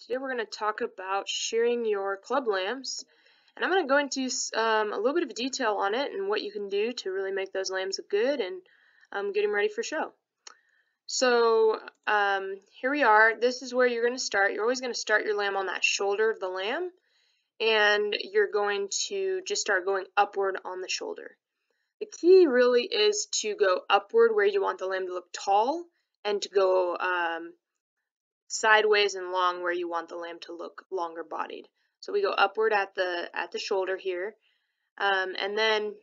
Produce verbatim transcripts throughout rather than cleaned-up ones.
Today we're going to talk about shearing your club lambs, and I'm going to go into um, a little bit of detail on it and what you can do to really make those lambs look good and um, get them ready for show. So um, here we are. This is where you're going to start. You're always going to start your lamb on that shoulder of the lamb, and you're going to just start going upward on the shoulder. The key really is to go upward where you want the lamb to look tall, and to go um, sideways and long where you want the lamb to look longer bodied. So we go upward at the at the shoulder here, um, and then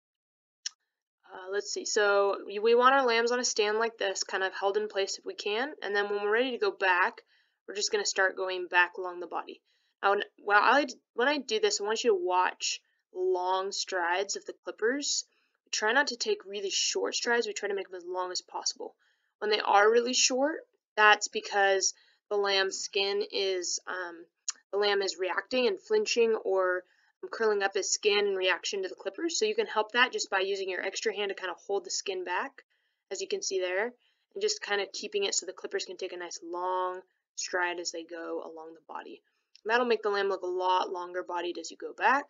uh, let's see. So we, we want our lambs on a stand like this, kind of held in place if we can. And then when we're ready to go back, we're just going to start going back along the body. Now, when, well, I, when I do this, I want you to watch long strides of the clippers. We try not to take really short strides. We try to make them as long as possible. When they are really short, that's because the lamb's skin is um, the lamb is reacting and flinching or um, curling up his skin in reaction to the clippers. So you can help that just by using your extra hand to kind of hold the skin back, as you can see there, and just kind of keeping it so the clippers can take a nice long stride as they go along the body. And that'll make the lamb look a lot longer bodied as you go back.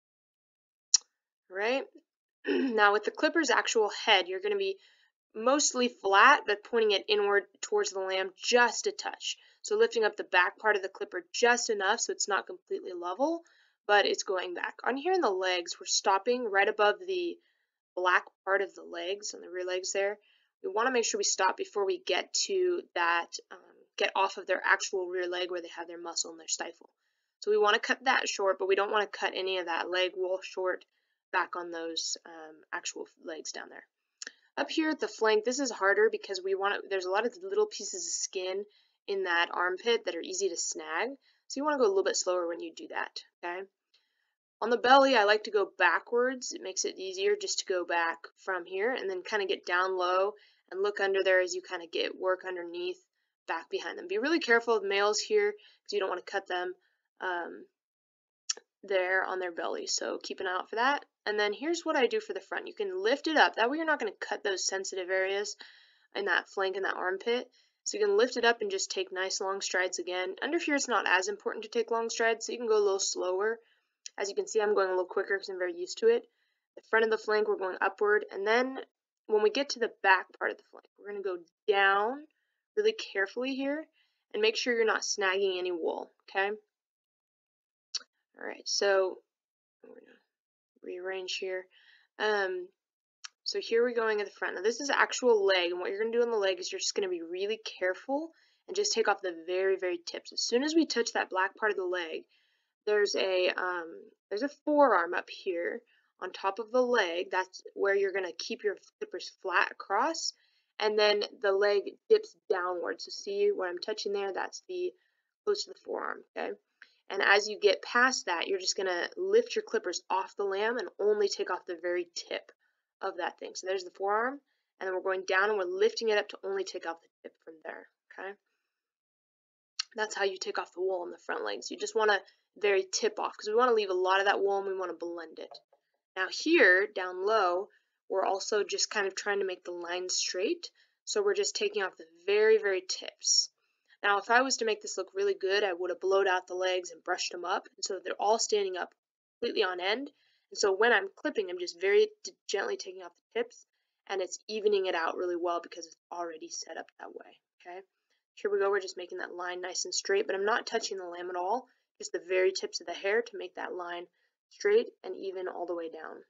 All right. Now with the clipper's actual head, you're going to be mostly flat, but pointing it inward towards the lamb just a touch. So lifting up the back part of the clipper just enough so it's not completely level, but it's going back. On here in the legs, we're stopping right above the black part of the legs, on the rear legs there. We want to make sure we stop before we get to that, um, get off of their actual rear leg where they have their muscle and their stifle. So we want to cut that short, but we don't want to cut any of that leg wool short back on those um, actual legs down there. Up here at the flank, this is harder because we want to, there's a lot of little pieces of skin in that armpit that are easy to snag. So you want to go a little bit slower when you do that, okay? On the belly, I like to go backwards. It makes it easier just to go back from here and then kind of get down low and look under there as you kind of get work underneath back behind them. Be really careful of males here because you don't want to cut them um, there on their belly. So keep an eye out for that. And then here's what I do for the front. You can lift it up. That way you're not going to cut those sensitive areas in that flank and that armpit. So you can lift it up and just take nice long strides again. Under here it's not as important to take long strides, so you can go a little slower. As you can see, I'm going a little quicker because I'm very used to it. The front of the flank, we're going upward. And then when we get to the back part of the flank, we're going to go down really carefully here and make sure you're not snagging any wool, okay? All right, so I'm going to rearrange here. Um, so here we're going at the front. Now this is actual leg, and what you're going to do on the leg is you're just going to be really careful and just take off the very, very tips. As soon as we touch that black part of the leg, there's a um, there's a forearm up here on top of the leg. That's where you're going to keep your clippers flat across, and then the leg dips downwards. So see where I'm touching there? That's the close to the forearm, okay? And as you get past that, you're just going to lift your clippers off the lamb and only take off the very tip of that thing. So there's the forearm, and then we're going down and we're lifting it up to only take off the tip from there, okay? That's how you take off the wool on the front legs. You just want to very tip off because we want to leave a lot of that wool and we want to blend it. Now here, down low, we're also just kind of trying to make the line straight. So we're just taking off the very, very tips. Now, if I was to make this look really good, I would have blowed out the legs and brushed them up, and so that they're all standing up completely on end. And so when I'm clipping, I'm just very gently taking off the tips, and it's evening it out really well because it's already set up that way, okay? Here we go, we're just making that line nice and straight, but I'm not touching the lamb at all, just the very tips of the hair to make that line straight and even all the way down.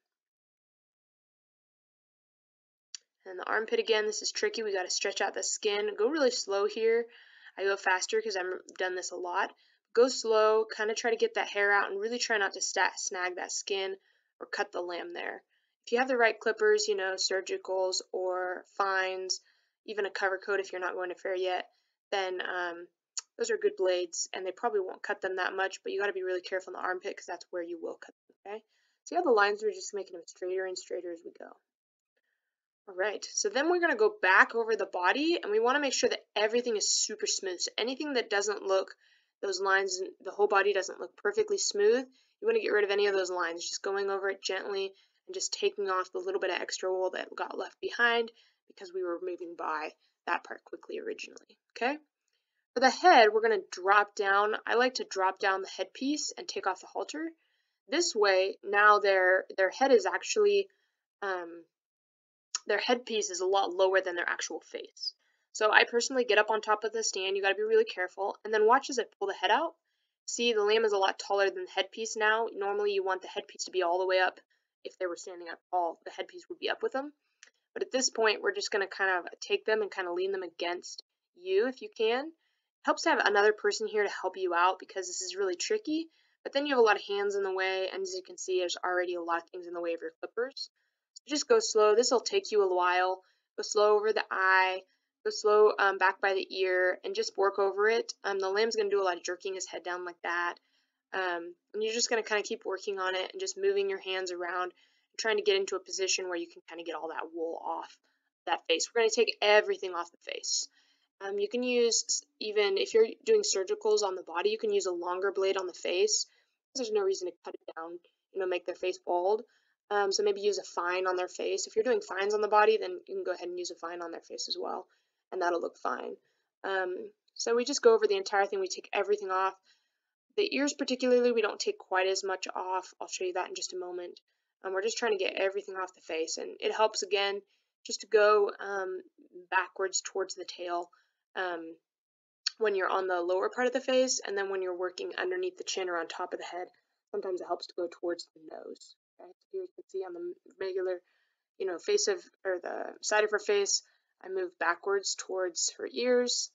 And the armpit again, this is tricky. We got to stretch out the skin. Go really slow here. I go faster because I've done this a lot. Go slow, kind of try to get that hair out and really try not to snag that skin or cut the lamb there. If you have the right clippers, you know, surgicals or fines, even a cover coat if you're not going to fair yet, then um, those are good blades and they probably won't cut them that much, but you got to be really careful in the armpit because that's where you will cut them, okay? See how the lines are just making them straighter and straighter as we go. All right, so then we're going to go back over the body and we want to make sure that everything is super smooth. So anything that doesn't look, those lines, the whole body doesn't look perfectly smooth, you want to get rid of any of those lines, just going over it gently and just taking off the little bit of extra wool that got left behind because we were moving by that part quickly originally, okay? For the head, we're going to drop down. I like to drop down the headpiece and take off the halter. This way, now their their head is actually, um, their headpiece is a lot lower than their actual face. So I personally get up on top of the stand. You got to be really careful, and then watch as I pull the head out. See, the lamb is a lot taller than the headpiece now. Normally, you want the headpiece to be all the way up. If they were standing up tall, the headpiece would be up with them. But at this point, we're just going to kind of take them and kind of lean them against you if you can. It helps to have another person here to help you out because this is really tricky. But then you have a lot of hands in the way, and as you can see, there's already a lot of things in the way of your clippers. So just go slow. This will take you a while. Go slow over the eye. Go slow um, back by the ear, and just work over it. Um, the lamb's going to do a lot of jerking his head down like that. Um, and you're just going to kind of keep working on it and just moving your hands around, trying to get into a position where you can kind of get all that wool off that face. We're going to take everything off the face. Um, you can use, even if you're doing surgicals on the body, you can use a longer blade on the face. There's no reason to cut it down, you know, make their face bald. Um, so maybe use a fine on their face. If you're doing fines on the body, then you can go ahead and use a fine on their face as well, and that'll look fine. Um, so we just go over the entire thing. We take everything off. The ears particularly, we don't take quite as much off. I'll show you that in just a moment. Um, we're just trying to get everything off the face, and it helps, again, just to go um, backwards towards the tail um, when you're on the lower part of the face, and then when you're working underneath the chin or on top of the head, sometimes it helps to go towards the nose. Okay? So here you can see on the regular, you know, face of, or the side of her face, I move backwards towards her ears.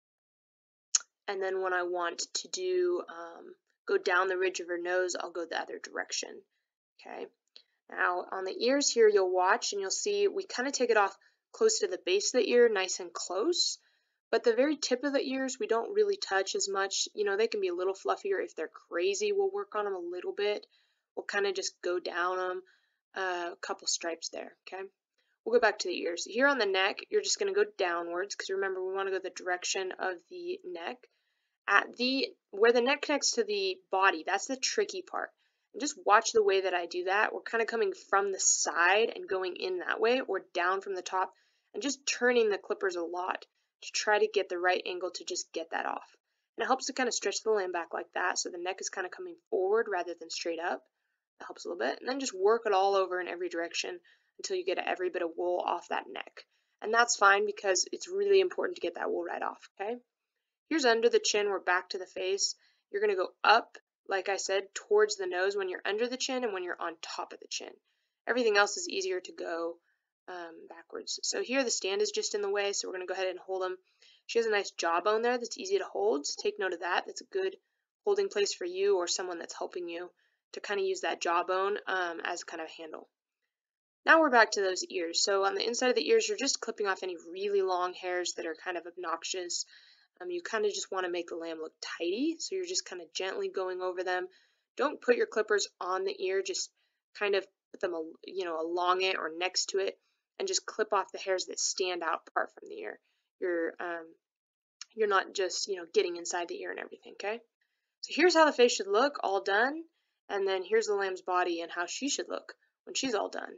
And then when I want to do um, go down the ridge of her nose, I'll go the other direction. Okay. Now on the ears here, you'll watch and you'll see we kind of take it off close to the base of the ear, nice and close. But the very tip of the ears, we don't really touch as much. You know, they can be a little fluffier. If they're crazy, we'll work on them a little bit. We'll kind of just go down them, uh, a couple stripes there. Okay. We'll go back to the ears. Here on the neck, you're just going to go downwards because remember, we want to go the direction of the neck. At the where the neck connects to the body, that's the tricky part. And just watch the way that I do that. We're kind of coming from the side and going in that way, or down from the top, and just turning the clippers a lot to try to get the right angle to just get that off. And it helps to kind of stretch the lamb back like that, so the neck is kind of coming forward rather than straight up. That helps a little bit. And then just work it all over in every direction until you get every bit of wool off that neck. And that's fine because it's really important to get that wool right off, okay? Here's under the chin, we're back to the face. You're going to go up, like I said, towards the nose when you're under the chin and when you're on top of the chin. Everything else is easier to go um, backwards. So here the stand is just in the way, so we're going to go ahead and hold them. She has a nice jawbone there that's easy to hold, so take note of that. That's a good holding place for you or someone that's helping you to kind of use that jawbone um, as kind of a handle. Now we're back to those ears. So on the inside of the ears, you're just clipping off any really long hairs that are kind of obnoxious. Um, you kind of just want to make the lamb look tidy, so you're just kind of gently going over them. Don't put your clippers on the ear, just kind of put them, you know, along it or next to it, and just clip off the hairs that stand out apart from the ear. You're um, you're not just, you know, getting inside the ear and everything. Okay. So here's how the face should look, all done, and then here's the lamb's body and how she should look when she's all done.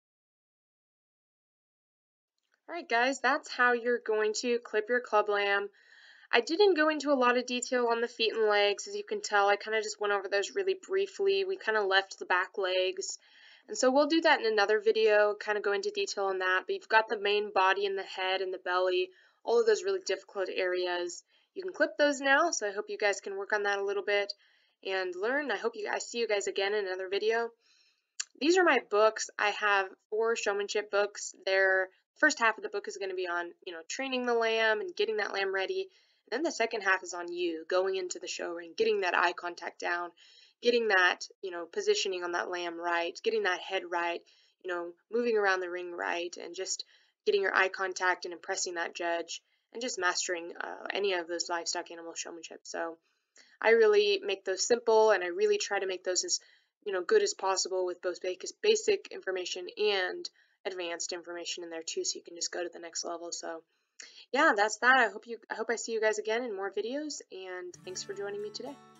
Alright guys, that's how you're going to clip your club lamb. I didn't go into a lot of detail on the feet and legs, as you can tell. I kind of just went over those really briefly. We kind of left the back legs. And so we'll do that in another video, kind of go into detail on that. But you've got the main body and the head and the belly, all of those really difficult areas. You can clip those now, so I hope you guys can work on that a little bit and learn. I hope you I see you guys again in another video. These are my books. I have four showmanship books. They're first half of the book is going to be on, you know, training the lamb and getting that lamb ready. And then the second half is on you, going into the show ring, getting that eye contact down, getting that, you know, positioning on that lamb right, getting that head right, you know, moving around the ring right, and just getting your eye contact and impressing that judge, and just mastering uh, any of those livestock animal showmanship. So I really make those simple, and I really try to make those as, you know, good as possible with both basic information and advanced information in there too, so you can just go to the next level. So yeah, that's that. I hope you I hope I see you guys again in more videos, and thanks for joining me today.